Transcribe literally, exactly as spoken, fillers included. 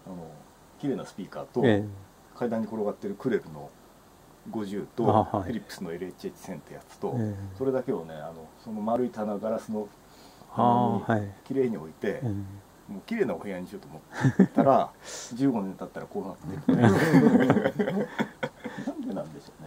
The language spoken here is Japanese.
あの綺麗なスピーカーと、 え階段に転がってるクレルのごじゅうと、 あはいフィリップスの エルエイチエイチせんってやつと、 えそれだけをねあのその丸い棚ガラスのあ棚にあはい、 綺麗に置いて、 えもう綺麗なお部屋にしようと思ったらじゅうごねん経ったらこうなってるなんでなんでしょうね。